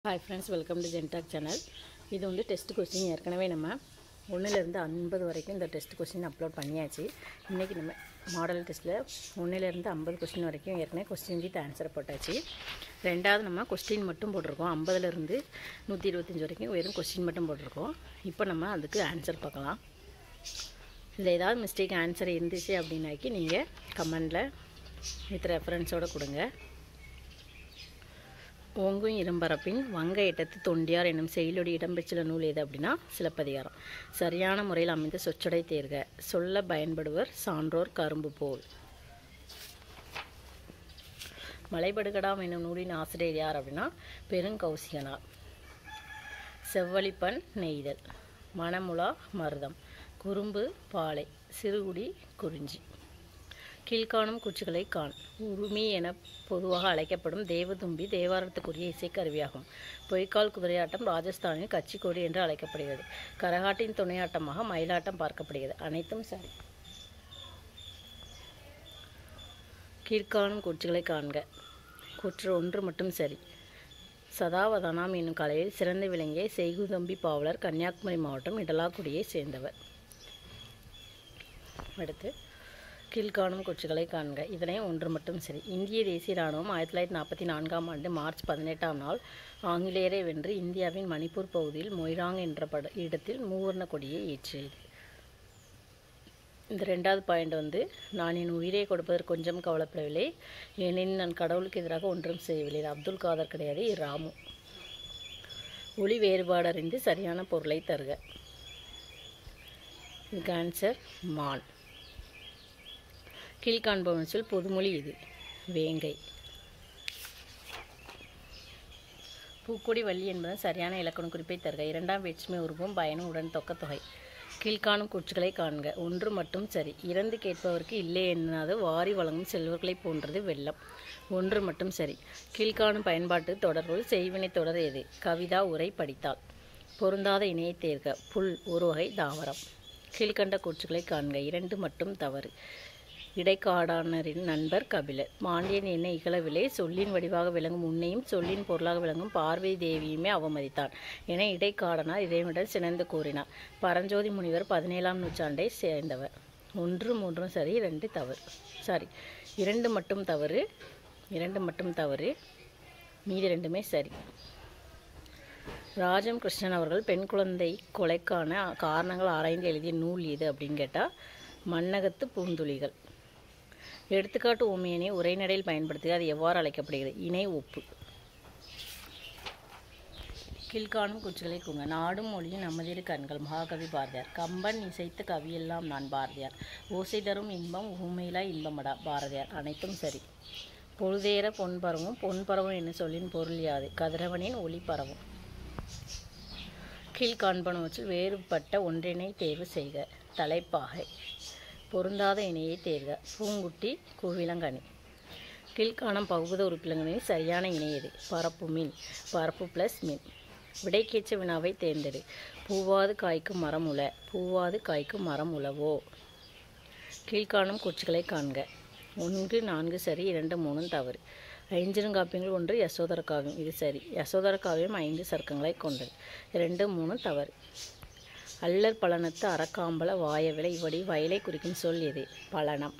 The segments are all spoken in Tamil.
Hi friends, welcome to Gentalk channel. இது வந்து டெஸ்ட் கொஸ்டின் ஏற்கனவே நம்ம 1லேருந்து 50 வரைக்கும் இந்த டெஸ்ட் கொஸ்டின் அப்லோட் பண்ணியாச்சு. இன்றைக்கி நம்ம மாடல் டெஸ்ட்டில் 1லேருந்து 50 கொஸ்டின் வரைக்கும் ஏற்கனவே கொஸ்டின் வித் ஆன்சர் போட்டாச்சு. ரெண்டாவது நம்ம கொஸ்டின் மட்டும் போட்டிருக்கோம். 50லேருந்து 125 வரைக்கும் வெறும் கொஸ்டின் மட்டும் போட்டிருக்கோம். இப்போ நம்ம அதுக்கு ஆன்சர் பார்க்கலாம். இதில் ஏதாவது மிஸ்டேக் ஆன்சர் இருந்துச்சு அப்படின்னாக்கி நீங்கள் கமெண்டில் வித் ரெஃபரன்ஸோடு கொடுங்க. ஓங்கும் இரும்பரப்பின் வங்க எட்டத்து தொண்டியார் என்னும் செயலொடி இடம்பெற்றுள்ள நூல் எது அப்படின்னா சிலப்பதிகாரம். சரியான முறையில் அமைந்த சொற்றொடை தேர்க. சொல்ல பயன்படுவர் சான்றோர் கரும்பு போல். மலைபடுகடாம் என்னும் நூலின் ஆசிரியர் யார் அப்படின்னா பெருங்கௌசிகனார். செவ்வழிப்பன் நெய்தல். மணமுலா மருதம். குறும்பு பாலை. சிறுகுடி குறிஞ்சி. கீழ்காணும் கூற்றுகளை காண். உருமி என பொதுவாக அழைக்கப்படும் தேவதும்பி தேவாரத்துக்குரிய இசைக்கருவியாகும். பொய்க்கால் குதிரையாட்டம் ராஜஸ்தானில் கச்சிக்கோடி என்று அழைக்கப்படுகிறது. கரகாட்டின் துணையாட்டமாக மயிலாட்டம் பார்க்கப்படுகிறது. அனைத்தும் சரி. கீழ்காணும் கூற்றுகளை காண்க. கூற்று 1 மட்டும் சரி. சதாவதானம் என்னும் கலையில் சிறந்து விளங்கிய செய்குதம்பி பாவலர் கன்னியாகுமரி மாவட்டம் இடலாக்குடியை சேர்ந்தவர். அடுத்து கீழ்காணும் கூற்றுகளை காண்க. இதனை 1 மட்டும் சரி. இந்திய தேசிய இராணுவம் 1944ஆம் ஆண்டு மார்ச் 18ஆம் நாள் ஆங்கிலேயரை வென்று இந்தியாவின் மணிப்பூர் பகுதியில் மொய்ராங் என்ற இடத்தில் மூவர்ண கொடியை ஏற்றியது. இந்த 2வது பாயிண்ட் வந்து நான் என் உயிரை கொடுப்பதற்கு கொஞ்சம் கவலைப்படவில்லை, ஏனெனில் நான் கடவுளுக்கு எதிராக ஒன்றும் செய்யவில்லை. அப்துல் காதர் கிடையாது, ராமு. ஒளி வேறுபாடு அறிந்து சரியான பொருளை தருக. இதுக்கு ஆன்சர் மான். கீழ்காண்பவன் சொல் பொதுமொழி இது. வேங்கை. பூக்கொடி வள்ளி என்பதன் சரியான இலக்கண குறிப்பை தருக. 2ஆம் வேற்றுமை உருவம் பயனும் உடன் தொக்கத்தொகை. கீழ்காணும் கூற்றுகளை காண்க. 1 மட்டும் சரி. இறந்து கேட்பவருக்கு இல்லை என்னாது வாரி வழங்கும் செல்வர்களை போன்றது வெள்ளம். 1 மட்டும் சரி. கீழ்காணும் பயன்பாட்டு தொடர்புள் செய்வினை தொடர் எது? கவிதா உரை படித்தால். பொருந்தாத இணையை தேர்க. புல் ஒரு வகை தாவரம். கீழ்கண்ட கூற்றுகளை காண்க. 2 மட்டும் தவறு. இடைக்காடானரின் நண்பர் கபிலர். மாண்டியன் என்னை இகழவில்லை, சொல்லின் வடிவாக விளங்கும் உன்னையும் சொல்லின் பொருளாக விளங்கும் பார்வதி தேவியுமே அவமதித்தான் என இடைக்காடனார் இறைவனிடம் சினந்து கூறினார். பரஞ்சோதி முனிவர் 17ஆம் நூற்றாண்டை சேர்ந்தவர். 1 3 சரி, 2 தவறு. சாரி, 2 மட்டும் தவறு. 2 மட்டும் தவறு. மீதி 2மே சரி. ராஜம் கிருஷ்ணன் அவர்கள் பெண் குழந்தை கொலைக்கான காரணங்கள் ஆராய்ந்து எழுதிய நூல் எது அப்படின்னு கேட்டால் மண்ணகத்து பூந்துளிகள். எடுத்துக்காட்டு உண்மையினை உரைநடையில் பயன்படுத்துக. அது எவ்வாறு அழைக்கப்படுகிறது? இணை ஒப்பு. கீழ்காணும் கூற்றுகளை கூறுங்க. நாடும் மொழியும் நமதிரு கண்கள். மகாகவி பாரதியார். கம்பன் இசைத்த கவியெல்லாம் நான் பாரதியார். ஓசை தரும் இன்பம் ஊமையிலா இன்பமடா பாரதியார். அனைத்தும் சரி. பொழுதேற பொன் பரவும். பொன் பரவும் என்ன சொல்லின் பொருள் யாது? கதிரவனின் ஒளி பரவும். கீழ்காண்பனவற்றில் வேறுபட்ட ஒன்றினை தேர்வு செய்க. தலைப்பாகை. பொருந்தாத இணையை தேர்க. பூங்குட்டி கூவிலங்கனி. கீழ்காணும் பகுபத உறுப்பிலங்களின் சரியான இணை எது? பரப்பு மீன். பரப்பு ப்ளஸ் மீன். விடைக்கேற்ற வினாவை தேர்ந்தெடு. பூவாது காய்க்கும் மரம் உள. பூவாது காய்க்கும் மரம் உளவோ. கீழ்காணும் கூற்றுகளை காண்க. 1 4 சரி, 2 3 தவறு. ஐஞ்சிறுகாப்பியங்கள் 1 யசோதர காவியம். இது சரி. யசோதர காவியம் 5 சர்க்கங்களை கொண்டது. 2 3 தவறு. அல்லற் பலனத்து அறக்காம்பல வாயவிலை இவ்வடி வயலை குறிக்கும் சொல் எது? பலனம்.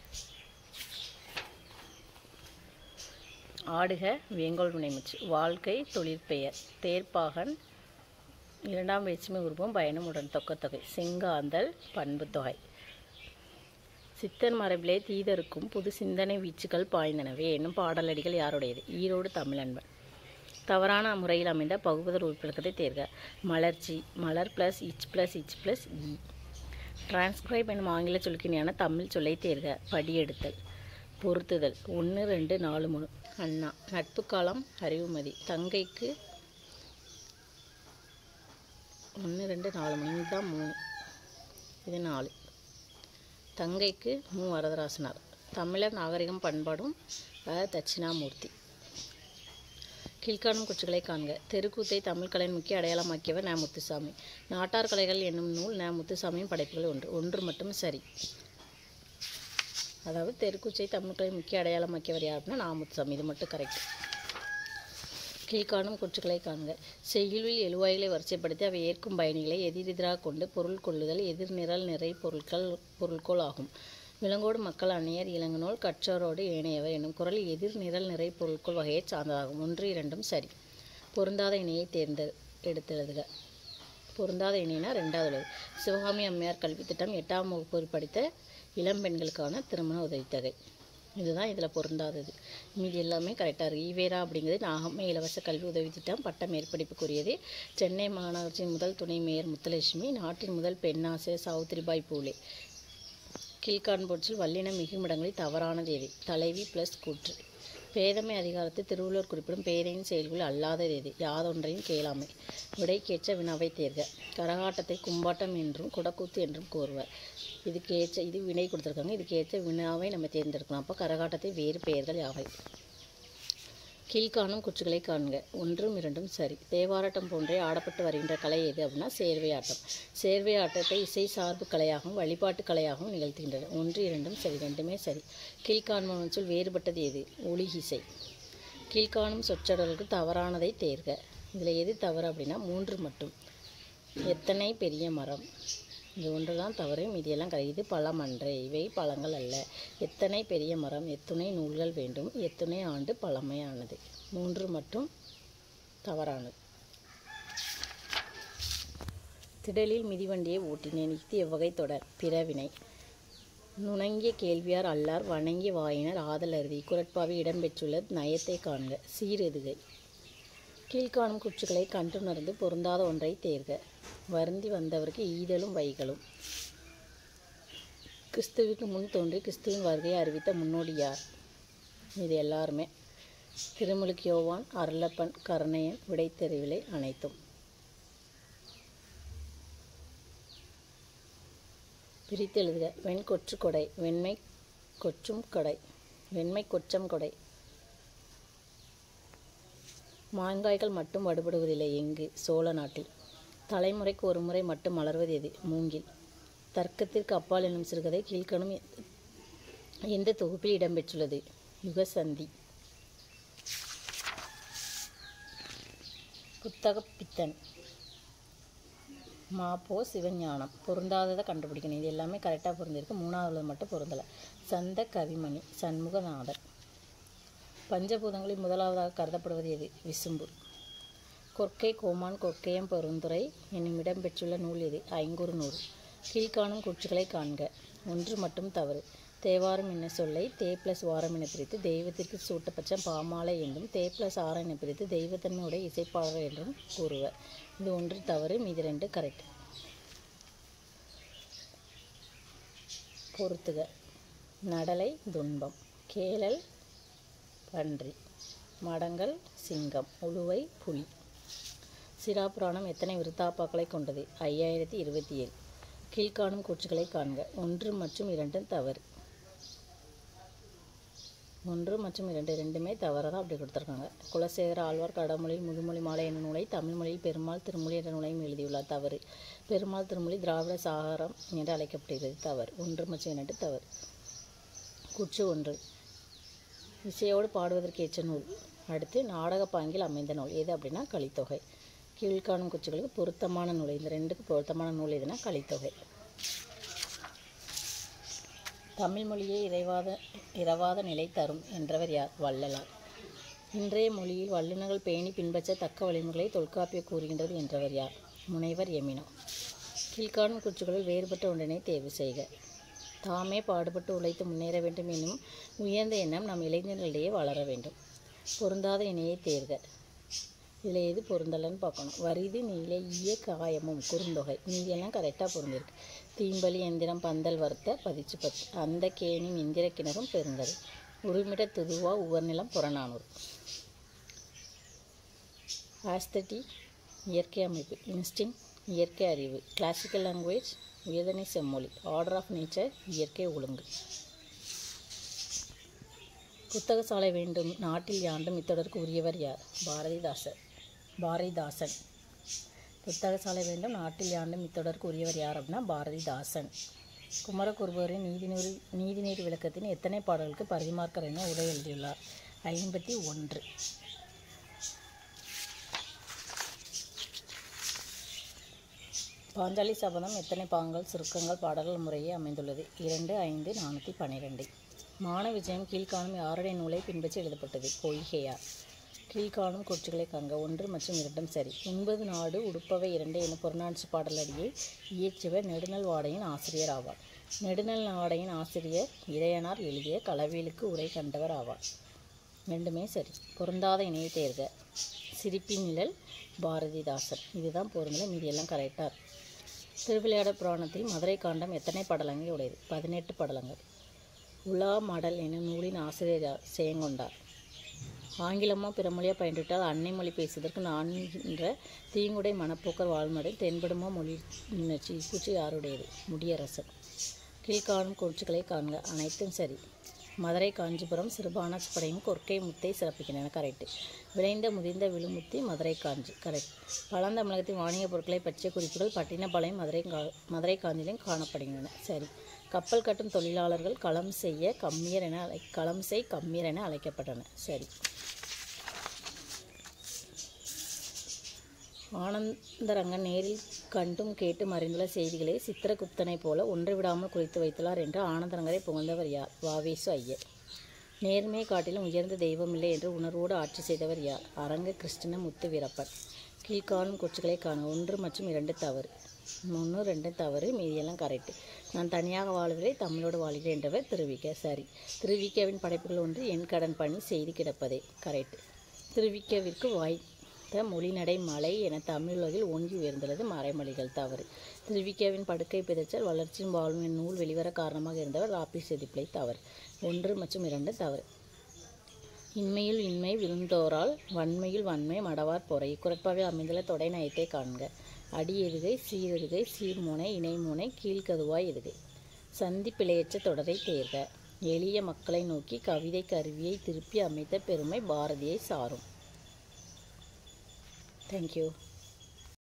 ஆடுக வேங்கோல் வினைமுற்று. வாழ்க்கை தொழிற்பெயர். தேர்ப்பாகன் 2ஆம் வேற்றுமை உருவம் பயனும் உடன் தொக்கத்தொகை. செங்காந்தல் பண்பு தொகை. சித்தர் மரபிலே தீதருக்கும் புது சிந்தனை வீச்சுக்கள் பாய்ந்தனவே என்னும் பாடலடிகள் யாருடையது? ஈரோடு தமிழன்பன். தவறான முறையில் அமைந்த பகுபதர் உறுப்பிலக்கத்தை தேர்க. மலர்ச்சி. மலர் ப்ளஸ் இச் ப்ளஸ் இச் ப்ளஸ் இ. டிரான்ஸ்கிரைப் என்னும் ஆங்கில சொல்லிக்கிணையான தமிழ் சொல்லை தேர்க. படியெடுத்தல். பொருத்துதல். 1 2 4 3. அண்ணா. நட்பு காலம் அறிவுமதி. தங்கைக்கு 1 2 4 3. இதுதான் 3. இது 4. தங்கைக்கு மு வரதராசனார். தமிழர் நாகரிகம் பண்பாடும் தட்சிணாமூர்த்தி. கீழ்காணும் கூற்றுகளை காண்க. தெருக்கூத்தை தமிழ் கலையின் முக்கிய அடையாளமாக்கியவர் ந. முத்துசாமி. நாட்டார் கலைகள் என்னும் நூல் ந. முத்துசாமியின் படைப்புகள் 1 மட்டும் சரி. அதாவது தெருக்கூச்சை தமிழ் கலையின் முக்கிய அடையாளமாக்கியவர் யார் அப்படின்னா ந. முத்துசாமி. இது மட்டும் கரெக்ட். கீழ்காணும் கூற்றுக்களை காண்க. செய்யுளில் எழுவாய்களை வரிசைப்படுத்தி அவை ஏற்கும் பயணிகளை எதிரெதிராக கொண்டு பொருள் கொள்ளுதல் எதிர்நிரல் நிறை பொருட்கோள் ஆகும். விலங்கோடு மக்கள் அந்நியர் இளங்கநூல் கற்றோரோடு ஏனையவர் என்னும் குறள் எதிர் நிரல் நிறை பொருட்கோள் வகையைச் சார்ந்ததாகும். 1, 2 சரி. பொருந்தாத இணையை எடுத்தெழுதுக. பொருந்தாத இணைனா 2வது உள்ளது. சிவகாமி அம்மையார் கல்வி திட்டம் 8ஆம் வகுப்பு படித்த இளம்பெண்களுக்கான திருமண உதவித்தொகை. இதுதான் இதில் பொருந்தாதது. மீதி எல்லாமே கரெக்டாக இருக்குது. ஈவேரா அப்படிங்கிறது நாகம்மை இலவச கல்வி உதவி திட்டம் பட்ட மேற்படிப்புக்குரியது. சென்னை மாநகராட்சியின் முதல் துணை மேயர் முத்துலட்சுமி. நாட்டின் முதல் பெண் ஆசிரியர் சாவித்திரிபாய் பூலே. கீழ்காண்போற்றில் வல்லினம் மிகுமிடங்களில் தவறானது எது? தலைவி + கூற்று. பேதமை அதிகாரத்தை திருவள்ளுவர் குறிப்பிடும் பேதையின் செயல்கள் அல்லாதது எது? யாதொன்றையும் கேளாமை. விடைக்கேற்ற வினாவை தேர்க. கரகாட்டத்தை கும்பாட்டம் என்றும் குடக்கூத்து என்றும் கூறுவர். இது வினை கொடுத்துருக்காங்க. இதுக்கேற்ற வினாவை நம்ம தேர்ந்தெடுக்கலாம். அப்போ கரகாட்டத்தை வேறு பெயர்கள் யாவை? கீழ்காணும் கூற்றுக்களை காண்க. 1, 2 சரி. தேவாராட்டம் போன்றே ஆடப்பட்டு வருகின்ற கலை எது அப்படின்னா சேர்வை ஆட்டம். சேர்வை ஆட்டத்தை இசை சார்பு கலையாகவும் வழிபாட்டு கலையாகவும் நிகழ்த்துகின்றன. 1, 2 சரி. 2மே சரி. கீழ்காணும் சொல் வேறுபட்டது எது? ஒலியிசை. கீழ்காணும் சொற்றொடர்களுக்கு தவறானதை தேர்க. இதில் எது தவறு அப்படின்னா 3 மட்டும். எத்தனை பெரிய மரம், இது ஒன்று தான் தவறு. மீதியெல்லாம் கரை. இது பழமன்றே, இவை பழங்கள் அல்ல. எத்தனை பெரிய மரம், எத்துணை நூல்கள் வேண்டும், எத்துணை ஆண்டு பழமையானது. 3 மட்டும் தவறானது. திடலில் மிதிவண்டியை ஓட்டினேன். இது எவ்வகை தொடர்? பிறவினை. நுணங்கிய கேள்வியார் அல்லார் வணங்கிய வாயினர் ஆதல் அருதி. குறட்பாவை இடம்பெற்றுள்ள நயத்தை காண்க. சீரெதுகை. கீழ்காணும் கூற்றுக்களை கண்டுணர்ந்து பொருந்தாத ஒன்றை தேர்க. வருந்தி வந்தவருக்கு ஈதலும் வைகளும். கிறிஸ்துவுக்கு முன் தோன்றி கிறிஸ்துவின் வருகையை அறிவித்த முன்னோடி யார்? இது எல்லாருமே திருமுழுக்கு யோவான், அருளப்பன், கருணையன், விடைத்தெரிவிலை அனைத்தும். பிரித்தெழுதுக. வெண்கொற்று கொடை, வெண்மை கொற்றும் கொடை, வெண்மை கொச்சம் கொடை. மாங்காய்கள் மட்டும் வடுபடுவதில்லை எங்கு? சோழ நாட்டில். தலைமுறைக்கு ஒரு முறை மட்டும் மலர்வது எது? மூங்கில். தர்க்கத்திற்கு அப்பால் என்னும் சிறுகதை கீழ்காணும் எந்த தொகுப்பில் இடம்பெற்றுள்ளது? யுகசந்தி. புத்தகப்பித்தன். மாப்போ சிவஞானம். பொருந்தாததை கண்டுபிடிக்கணும். இது எல்லாமே கரெக்டாக பொருந்திருக்கு. 3வது மட்டும் பொருந்தலை. சந்த கவிமணி. சண்முகநாதன். பஞ்சபூதங்களில் முதலாவதாக கருதப்படுவது எது? விசும்பு. கொற்கை கோமான் கொற்கையம் பெருந்துறை என்னும் இடம்பெற்றுள்ள நூல் எது? ஐங்குறுநூறு. கீழ்காணும் கூற்றுக்களை காண்க. 1 மட்டும் தவறு. தேவாரம் என்ன சொல்லை தே + வாரம் என பிரித்து தெய்வத்திற்கு சூட்டப்பட்சம் பாமாலை என்றும் தே + ஆரம் என பிரித்து தெய்வத்தன்மையுடைய இசைப்பாளர் என்றும் கூறுவர். இது 1 தவறு. மீதி 2 கரெக்ட். பொறுத்துக. நடலை துன்பம். கேளல் பன்றி. மடங்கள் சிங்கம். உழுவை புலி. சிராபுராணம் எத்தனை விருத்தாப்பாக்களை கொண்டது? 5027. கீழ்காணும் கூற்றுக்களை காண்க. 1 மற்றும் 2 தவறு. 1 மற்றும் 2 ரெண்டுமே தவறாக அப்படி கொடுத்துருக்காங்க. குலசேகர ஆழ்வார் கடமொழியில் முதுமொழி மாலை என்ற நூலை தமிழ் மொழியில் பெருமாள் திருமொழி என்ற நூலையும் எழுதியுள்ளார். தவறு. பெருமாள் திருமொழி திராவிட சாகரம் என்று அழைக்கப்படுகிறது. தவறு. 1 மற்றும் 2 தவறு. கூற்று 1. இசையோடு பாடுவதற்கு ஏற்ற நூல். அடுத்து நாடக பாங்கில் அமைந்த நூல் எது அப்படின்னா கலித்தொகை. கீழ்காணும் கூற்றுகளுக்கு பொருத்தமான நூல். இந்த 2க்கு பொருத்தமான நூல் எதுனா கலித்தொகை. தமிழ் மொழியை இரவாத நிலை தரும் என்றவர் யார்? வள்ளலார். இன்றைய மொழியில் வல்லுநர்கள் பேணி பின்பற்ற தக்க வழிமுறைகளை தொல்காப்பியம் கூறுகின்றது என்றவர் யார்? முனைவர் எமினோ. கீழ்காணும் கூற்றுகளில் வேறுபட்ட ஒன்றினை தேர்வு செய்க. தாமே பாடுபட்டு உழைத்து முன்னேற வேண்டும் என்னும் உயர்ந்த எண்ணம் நம் இளைஞர்களிடையே வளர வேண்டும். பொருந்தாத இணையை தேர்க. இதில் எது பொருந்தலைன்னு பார்க்கணும். வரிது நீல ஈய காயமும் குறுந்தொகை. மீதியெல்லாம் கரெக்டாக பொருந்திருக்கு. தீம்பலி எந்திரம் பந்தல் வறுத்த 10 அந்த கேணின் இந்திர கிணறும் பெருங்கது. உரிமிட துதுவா உவர்நிலம் புறநானூறு. ஆஸ்தட்டி இயற்கை அமைப்பு. இன்ஸ்டிங் இயற்கை அறிவு. கிளாசிக்கல் லாங்குவேஜ் வேதனை செம்மொழி. ஆர்டர் ஆஃப் நேச்சர் இயற்கை ஒழுங்கு. புத்தக சாலை வேண்டும் நாட்டில் யாண்டும் இத்தொடருக்கு உரியவர் யார்? பாரதிதாசன். புத்தக சாலை வேண்டும் நாட்டில் யாண்டும் இத்தொடருக்கு உரியவர் யார் அப்படின்னா பாரதிதாசன். குமரகுருபரின் நீதிநீர் விளக்கத்தின் எத்தனை பாடல்களுக்கு பரிதிமாற்கர் என உரை எழுதியுள்ளார்? 51. பாஞ்சாலி சபதம் எத்தனை பாகங்கள் சுருக்கங்கள் பாடல்கள் முறையே அமைந்துள்ளது? 2, 5, 412. மான விஜயம் கீழ்காணும் யாருடைய நூலை பின்பற்றி எழுதப்பட்டது? பொய்கையார். கீழ்காணும் கூற்றுகளை காண்க. 1 மற்றும் 2 சரி. உண்பது நாடு உடுப்பவை 2 எனும் புறநானூற்று பாடலடியை இயற்றியவர் நெடுநல் வாடையின் ஆசிரியர் ஆவார். நெடுநல் வாடையின் ஆசிரியர் இறையனார் எழுதிய களவியலுக்கு உரை கண்டவர் ஆவார். 2மே சரி. பொருந்தாத இணையை தேர்க. சிரிப்பின் நிழல் பாரதிதாசன். இதுதான் பொருந்தல, மீதியெல்லாம் கரெக்டாக. திருவிளையாடற் புராணத்தில் மதுரை காண்டம் எத்தனை படலங்கள் உடையது? 18 படலங்கள். உலா மடல் எனும் நூலின் ஆசிரியர் செயங்கொண்டார். ஆங்கிலமோ பிறமொழியோ பயின்றுவிட்டால் அன்னை மொழி பேசுவதற்கு நான் என்ற தீங்குடை மனப்போக்கர் வாழ்மடை தென்படுமோ மொழி உணர்ச்சி கூற்று யாருடையது? முடியரசன். கீழ்காணும் கூற்றுகளை காண்க. அனைத்தும் சரி. மதுரை காஞ்சிபுரம் சிறுபானாட்சிப்படையும் கொற்கை முத்தை சிறப்பிக்கின்றன. கரெக்டு. விளைந்த முதிர்ந்த விழுமுத்தி மதுரை காஞ்சி. கரெக்ட். பழந்தமிழகத்தின் வாணிகப் பொருட்களை பற்றிய குறிப்புகள் பட்டினப்பாளையம் மதுரை காஞ்சியிலும் காணப்படுகின்றன. சரி. கப்பல் கட்டும் தொழிலாளர்கள் களம் செய் கம்மியர் என அழைக்கப்பட்டனர். சரி. ஆனந்தரங்கன் நேரில் கண்டும் கேட்டும் அறிந்துள்ள செய்திகளை சித்திரகுப்தனைப் போல ஒன்றை விடாமல் குறித்து வைத்துள்ளார் என்று ஆனந்தரங்கரை புகழ்ந்தவர் யார்? வாவேசு ஐயர். நேர்மையை காட்டிலும் உயர்ந்த தெய்வமில்லை என்று உணர்வோடு ஆட்சி செய்தவர் யார்? அரங்க கிருஷ்ண முத்து வீரப்பன். கீழ்காணும் கூற்றுகளை காண. 1 மற்றும் 2 தவறு. 1, 2 தவறு, மீதியெல்லாம் கரெக்டு. நான் தனியாக வாழவில்லை, தமிழோடு வாழ்கிறேன் என்றவர் திருவிக. சரி. திருவிக்கவின் படைப்புகள் ஒன்று என் கடன் பணி செய்து கிடப்பதே. கரெக்ட். திருவிக்கவிற்கு வாய்த்த மொழிநடை மலை என தமிழுலகில் ஓங்கி உயர்ந்துள்ளது மறைமொழிகள். தவறு. திருவிக்கவின் படுக்கை பிதற்றல் வளர்ச்சியும் வாழும் என் நூல் வெளிவர காரணமாக இருந்தவர் ராப்பி செதிப்பிள்ளை. தவறு. 1 மற்றும் 2 தவறு. இன்மையில் இன்மை விருந்தோரால் வன்மையில் வன்மை மடவார் பொறை. குரட்பாவில் அமைந்துள்ள தொடை நயத்தை காண்க. அடி எதுகை, சீரெதுகை, சீர்முனை, இணைமுனை, கீழ்கதுவாய் எதுகை. சந்தி பிழையற்ற தொடரை தேர்க. எளிய மக்களை நோக்கி கவிதை கருவியை திருப்பி அமைத்த பெருமை பாரதியை சாரும். Thank you.